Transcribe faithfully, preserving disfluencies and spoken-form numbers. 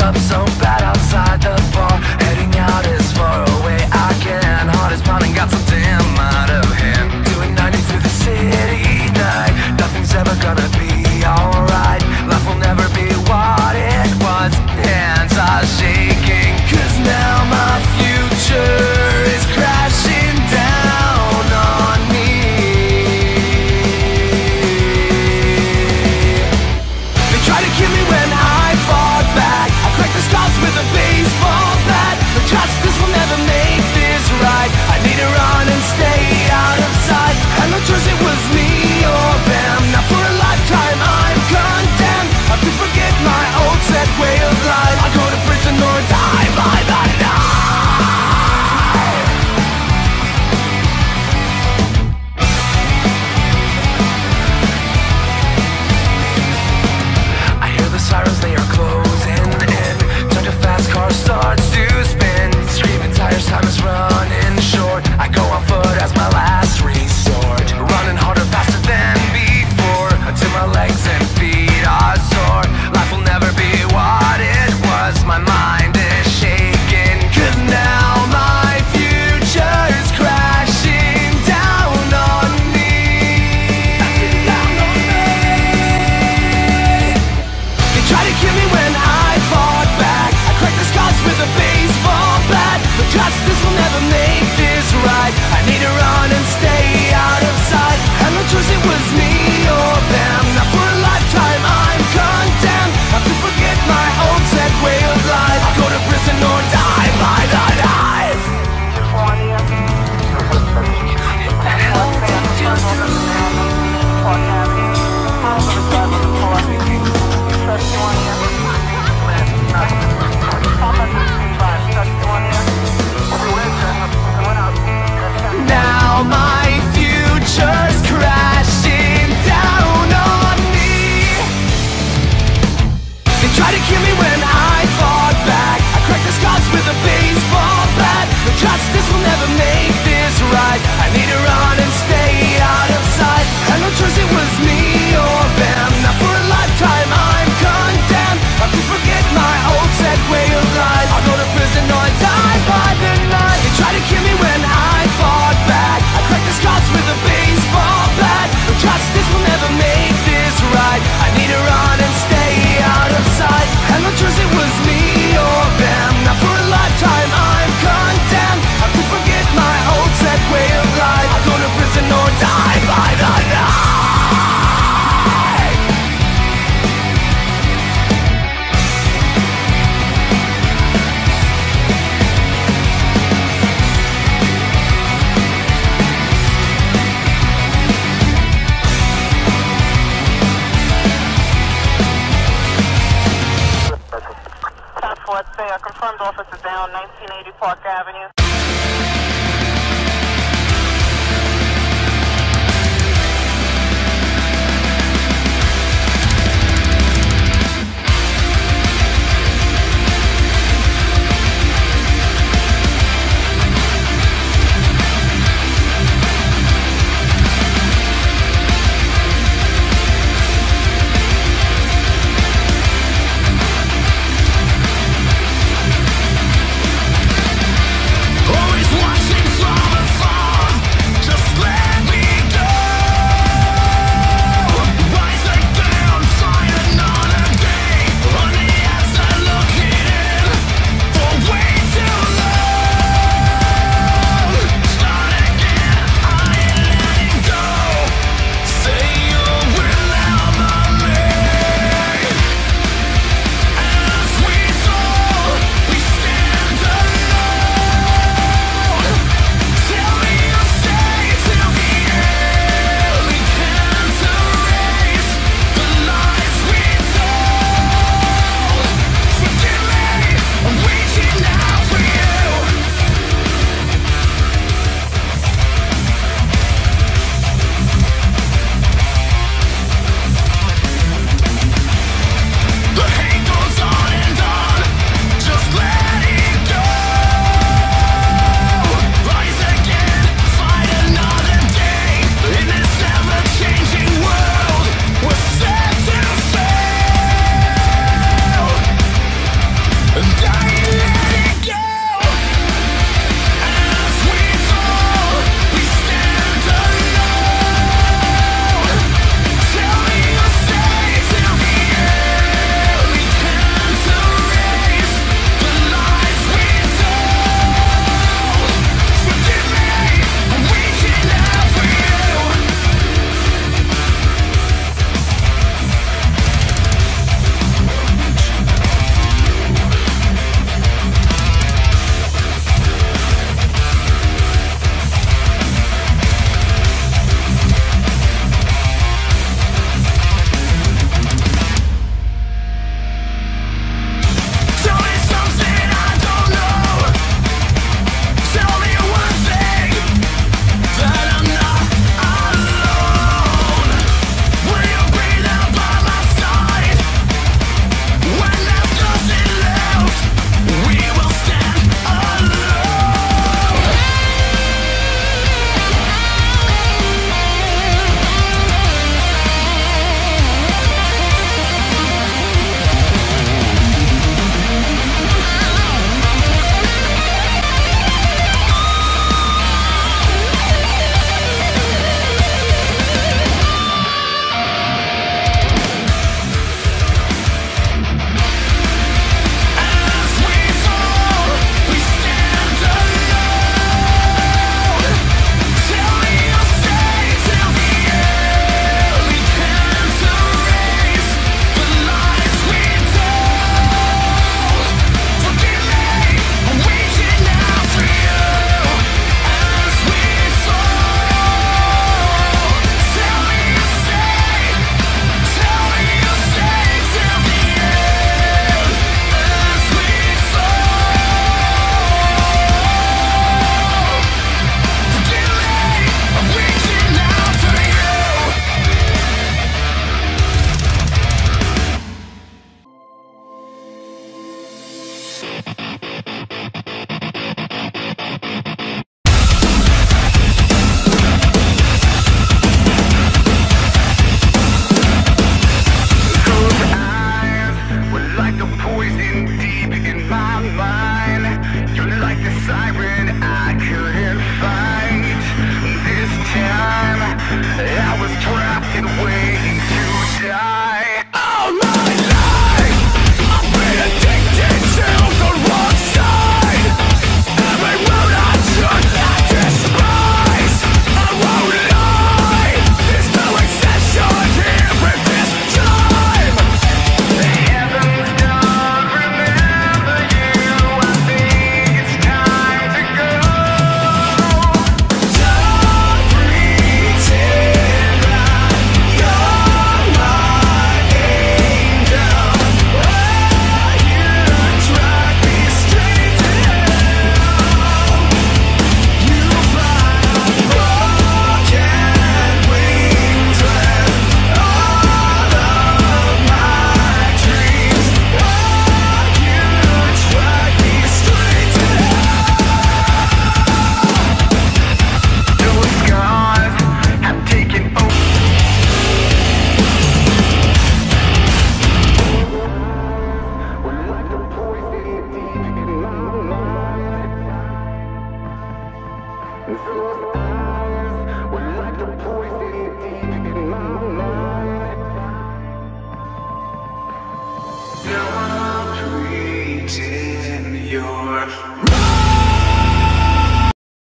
up so bad outside the bar. Heading out as far away I can. Heart is pounding, got so damn out of hand. Doing ninety through the city night. Nothing's ever gonna be alright. Life will never be what it was. Hands are shaking, cause now my future is crashing down on me. They try to kill me when I fought back. I cracked the scars with a baseball bat. But justice will never make this right. I need to run and stay out of sight. And no choice, it was me or them. Now for a lifetime I'm condemned. I have to forget my old set way of life. I'll go to prison or die by the night. I hear the sirens, they are closing in. Turn to fast, car starts to spin. Screaming tires, time is running short. I go on foot as my last resort. Running harder, faster than before, until my legs and feet are sore. Life will never be what it was. My mind is shaking, cause now my future is crashing down on me. They try to kill me when I fought back. I cracked the scars with a baseball bat. But justice will never make this right. I need to run and stay out of sight. And no choice, it was me or them. Now for a lifetime I'm condemned. I have to forget my old set way of life. I'll go to prison or die by the knife. Now my future's crashing down on me. They try to kill me when I fought back. I cracked the scars with a baseball bat. But justice will never make this right. I need to run and stay out of sight. And no choice, it was me or them. Now for a lifetime I'm condemned. I have to forget my old set way of life. I'll go to prison or die by the night. They try to kill me when I fought back. I cracked the scars with a baseball bat. But justice will never make this right. I need to run and stay out of sight. And no choice, it was me or them. Now for a lifetime I'm condemned. I have to forget my old set way of life. I'll go to prison or die by the night. Let's say a confirmed officer down nineteen eighty Park Avenue. poison deep in my mind.